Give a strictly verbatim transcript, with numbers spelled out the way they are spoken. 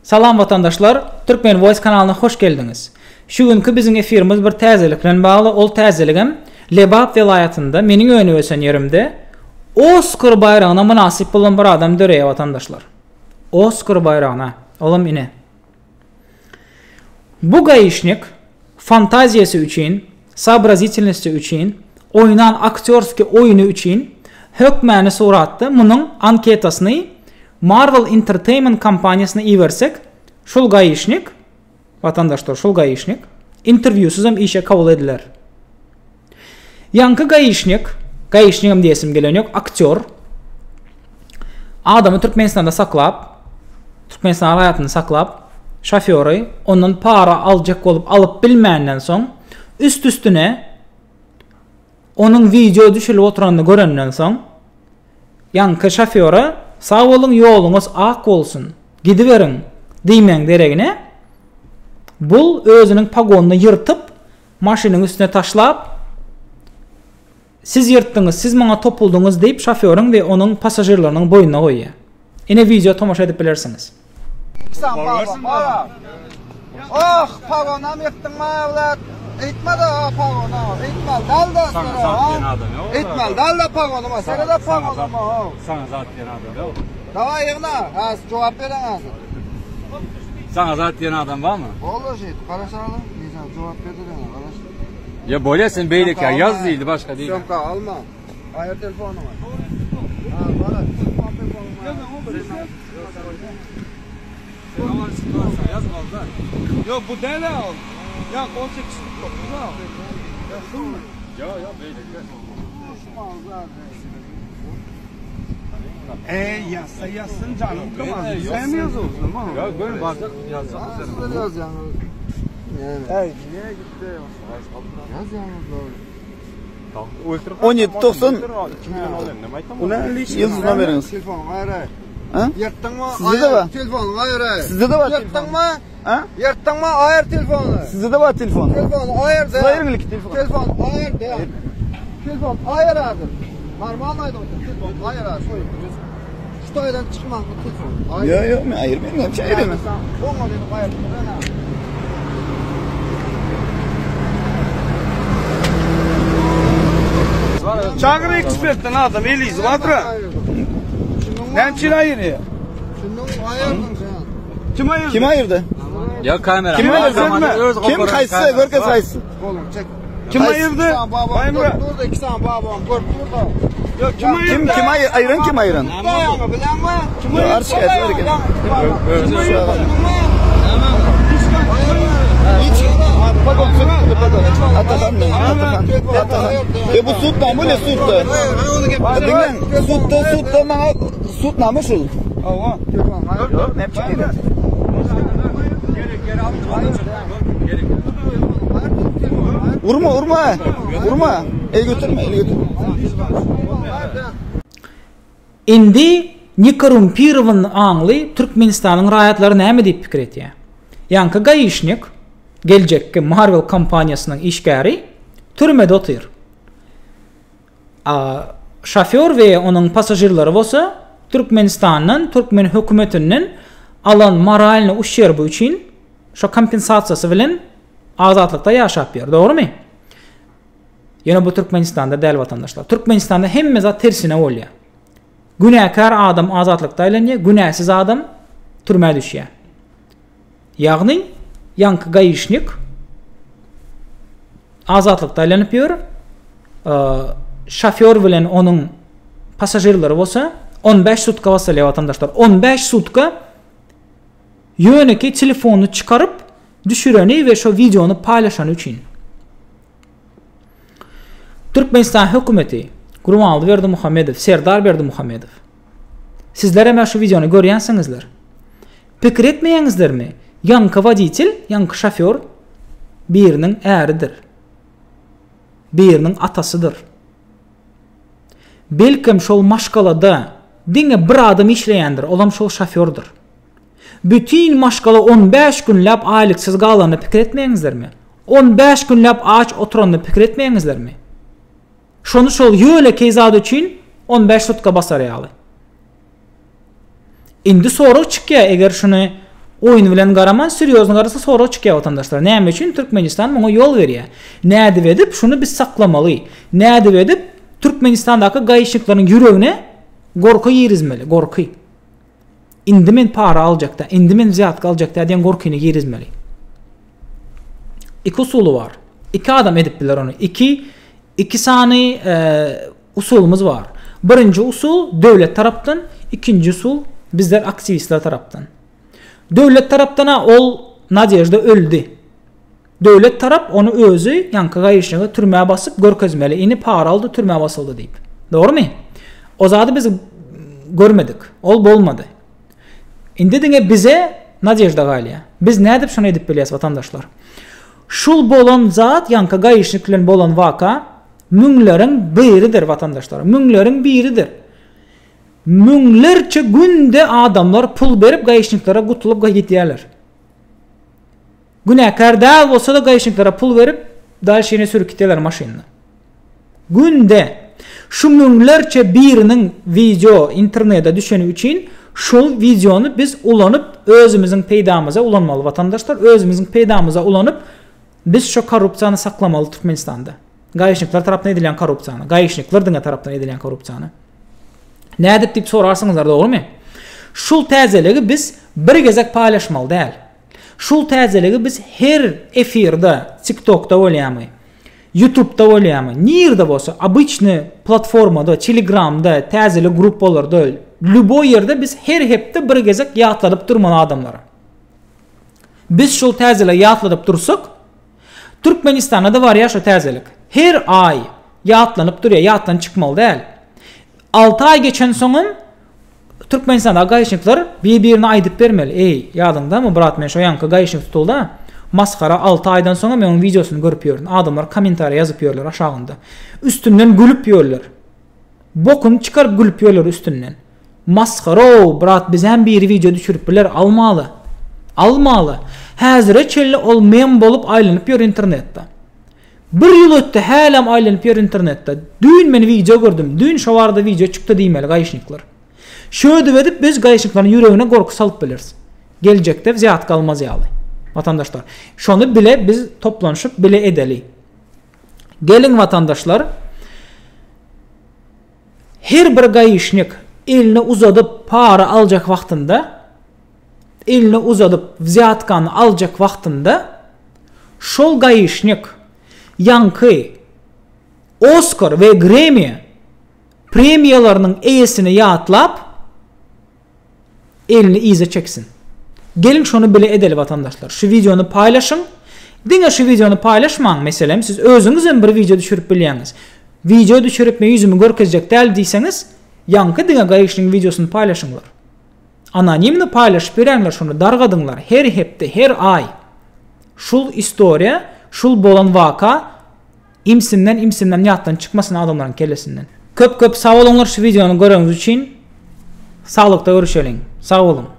Salam vatandaşlar, Türkmen Voice kanalına hoş geldiniz. Şu günkü bizim efirimiz bir təzelikle bağlı. Ol təzeligim Lebap vilayetinde, menin önü ösen yerimde Oscar bayrağına münasip olan bir adam döreye vatandaşlar. Oscar bayrağına, oğlum ine. Bu gayişnik fantaziyası üçün, sabrazительности üçün, oynan aktörski oyunu üçün hökməni suratda bunun anketasını Marvel Entertainment kompaniyasına iversek, şul gayişnik, vatandaşlar şul gayişnik, interviewsuz hem işe kabul ediler. Yankı gayişnik, gayişnikim diyesim gelen yok, aktör, adamı Türkmenistan'da saklap, Türkmenistan hayatını saklap, şoförü, onun para alacak olup alıp bilmeyenden son, üst üstüne, onun video düşülü oturanını görenden son, yankı şoförü, sağ olun yolunuz ak olsun, gidiverin deymen deregine, bul özünün pagonunu yırtıp, maşının üstüne taşlap, siz yırttınız, siz bana topuldunuz deyip şoförün ve onun pasajirlerinin boynuna koyuyor. Yine video tomaşa edip bilirsiniz. Oh, pagonam yırttın mı evlat? Etme de o pagonu, etme, dal da sonra. Etme, dal da pagonuma, sana da pagonuma. Sana zat diyen adam yok. Davay yığına, az cevap veren az. Sana zat diyen adam var mı? Olur şey, karışalım, güzel cevap verdirin arkadaş. Ya böyle sen beylik ya, yaz değildi başka değil. Şomka alma, ayır telefonuma. Ha, bana, telefon telefonuma. Yok bu değil al. Ya on sekizlik yok. Ya ya beylik. Eee yazsa yazsın canım. Sen mi yazıyorsun? Ya böyle bardak yazacak. Nasıl yaz yalnız? Ey niye gitti? Yaz yalnız. on yedi doksan Ona yıldızına veriniz. Telefon ayır ayır. Ha? Yırttın mı? Sizde de var. Telefon ayır ayır. Sizde de var Yırttın telefon. mı? Ha? Yırttın mı? Ayır telefonu. Sizde de var telefon. Telefon ayır de. Sayın ilk telefon. Telefon ayır de. Telefon ayır abi. Normal aydı o telefon ayır abi. Şu toydan çıkmak bu telefon. Yok yok mu? Hayır benim hemşe ayır mı? Olma dedim ayır. Çağır ekspertten adam eliyiz vatra. Ne için ayırıyor? Şunun ayırdın sen. Kim ayırdı? Kim ayırdı? Ya kamera. Kim ayırdı? Kim kayısı? Herkes kayısı. Oğlum çek. Kim ayırdı? Bayım burada iki tane babam gör burada. Yok kim ayırdı? Kim kim ayır, ayıran kim ayıran? Dayanma bilen mi? Kim ayırdı? Artık şikayet var ki. Kim ayırdı? Hiç. Pardon, pardon. Atakan mı? Atakan. Atakan. E bu süt namı ne süttü? Dinlen. Sütte sütte bana süt namı şu. Allah. Yok ne biçim? Vurma vurma. Vurma. El götürme, el götürme. Indi Nikorumpirov'un anlı Türkmenistan'ın rayatları näme deyip pikir etýär. Yankı gayişnik gelecekki Marvel kompaniyasının işgäri türmede otyr. A şoför ve onun pasajirleri bolsa Türkmenistan'ın, Türkmen hökümetinin alan moralini uşşerbi üçün şo kompensasiýasy bilen azatlıkta yaşap ber, doğru mu? Yine bu Türkmenistan'da del vatandaşlar. Türkmenistan'da hemme zat tersine bolýar. Günahkar adam azatlıkta aylanýar, günahsız adam türmäe düşýär. Ýagny yankı gayişnik azatlıkta aylanyp ýör. Şoför bilen onun pasajirleri bolsa on beş sutka wasalya vatandaşlar. on beş sutka ýöneki telefonu çıkarıp düşüreni ve şu videonu paylaşan üçün. Türkmenistan hökümeti Gurbanly Berdimuhammedow, Serdar Berdimuhammedow. Sizler hem şu videonu görýänsiňizler. Pikir etmeýäňizlermi? Yankı waditel, yankı şoför birinin äridir. Birinin atasıdır. Belkim şol maşgalada diňe bir adam işleýändir, olam şol şofördür. Bütün maşgala on beş günläp aýlyksyz galany pikir etmeýäňizlermi? on beş günläp aç oturanyny pikir etmeýäňizlermi? Şonu şol ýöle kezad üçün on beş sutka basar ýaly. Indi soru çykýar, eger şunu Oyun bilen garaman, seriozun garasa sonra çıkıyor vatandaşlar. Näme üçin? Türkmenistan buna yol veriyor. Nädip edip şunu biz saklamalı. Nädip edip Türkmenistan'daki gayışıkların yüreğine gorku yerizmeli, gorku. Indi men para alacakta, indi men ziyatka alacakta diyen gorkuyunu yerizmeli. İki usulu var. İki adam edip bilir onu. İki, iki sani e, usulumuz var. Birinci usul devlet taraftan, ikinci usul bizler aktivistler taraftan. Devlet taraftan ol Nadejda öldü. Devlet taraf onu özü yankı gayışını türmeye basıp görkezmeli. İni para aldı, türmeye basıldı deyip. Doğru mu? O zaten biz görmedik. Ol bolmadı. Indi dine bize Nadejda galiya. Biz ne edip şunu edip biliyiz vatandaşlar. Şul bolan zat yankı gayışniklerin bolan vaka münglerin biridir vatandaşlar. Münglerin biridir. Münglerçe günde adamlar pul verip gayışniklere kutulup gittiyerler. Günahkar dağıl olsa da gayışniklere pul verip dal şeyine sürüp gittiyerler maşinine. Günde şu münglerçe birinin video internete düşeni için şu videonu biz ulanıp özümüzün peydamıza ulanmalı vatandaşlar. Özümüzün peydamıza ulanıp biz şu korrupsiyanı saklamalı Türkmenistan'da. Gayışnikler tarafından edilen korrupsiyanı. Gayışnikler dine tarafından edilen korrupsiyanı. Ne edip deyip sorarsınızlar, doğru mu? Şul təzeliği biz bir gezek paylaşmalı değil. Şul təzeliği biz her efirde, TikTok'ta olayamı, YouTube'da olayamı, nerede olsa, обычный platformada, Telegram'da, təzeli gruplarda, любой yerde biz her hepte bir gezek yatladıp durmalı adamlara. Biz şul təzeliği yatladıp dursak, Türkmenistan'da da var ya şu təzelik. Her ay yatlanıp duruyor, yatlan çıkmalı değil. altı ay geçen sonun Türkmenistan'da gayışnikler birbirine aydıp vermeli. Ey yadında mı brat men şu yankı gayışnik tutuldu ha? Maskara altı aydan sonra men onun videosunu görüp yiyorum. Adamlar komentarya yazıp yiyorlar aşağında. Üstünden gülüp yiyorlar. Bokun çıkarıp gülüp yiyorlar üstünden. Maskara o brat biz hem bir video düşürüp bilir almalı. Almalı. Hazıra çelli olmayan bolup aylanıp yor internette. Bir yıl öttü hâlam aylanıp yor internette. Dün men video gördüm. Dün şovarda video çıktı diýmeli gayışnikler. Şöyle edip biz gayışniklerin yüreğine korku salıp biliriz. Gelecekte ziyat kalmaz yalı. Vatandaşlar. Şunu bile biz toplanışıp bile edeli. Gelin vatandaşlar. Her bir gayışnik elini uzadıp para alacak vaktinde, elini uzadıp ziyatkanı alacak vaktinde şol gayışnik yankı Oscar ve Grammy premiyalarının eyesini yatlap elini iyice çeksin. Gelin şunu bile edeli vatandaşlar. Şu videonu paylaşın. Dine şu videonu paylaşmayın mesela. Siz özünüzün bir video düşürüp biliyorsunuz. Video düşürüp me yüzümü görkezecek değil diyseniz yankı dine gayışının videosunu paylaşınlar. Anonimni paylaşıp verenler şunu dargadınlar. Her hepte, her ay şul istoriya, şul bolan vaka imsinden imsinden yattan çıkmasın adamların kellesinden. Köp köp sağ olunlar şu videonu görüyorsunuz için. Sağlıkta görüşelim. Sağ olun.